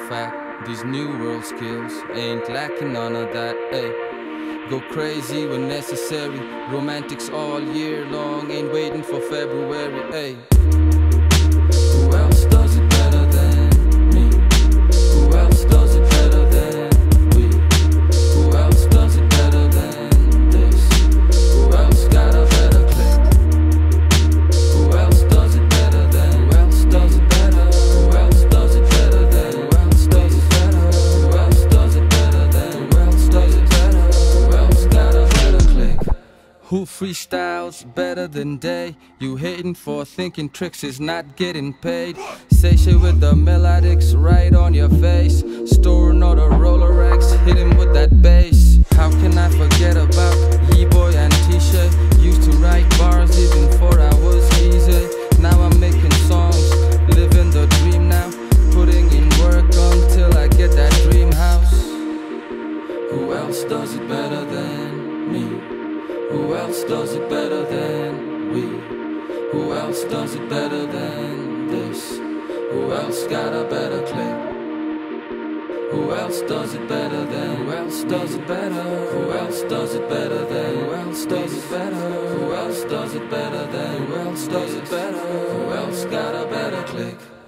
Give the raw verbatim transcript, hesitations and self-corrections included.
fact, these new world skills ain't lacking none of that, ayy. Go crazy when necessary, romantics all year long, ain't waiting for February, ayy. Who else does it better than me? Who else does it better than we? Who else does it better than this? Who else got a better click? Who else does it better than? Who else does it better? Who else does it better than? Who else does it better? Who else does it better than? Who else does it better? Who else got a better click? Who freestyles better than they? You hating for thinking tricks is not getting paid. Say shit with the melodics right on your face. Storing all the Rolex, hit him with that bass. How can I forget about E-Boy and T-Shay? Used to write bars even before I was easy. Now I'm making songs, living the dream now. Putting in work until I get that dream house. Who else does it better than me? Who else does it better than we? Who else does it better than this? Who else got a better click? Who else does it better than? Who else does it better? Who else does it better than? Who else does it better? Who else does it better than? Who else does it better? Who else got a better click?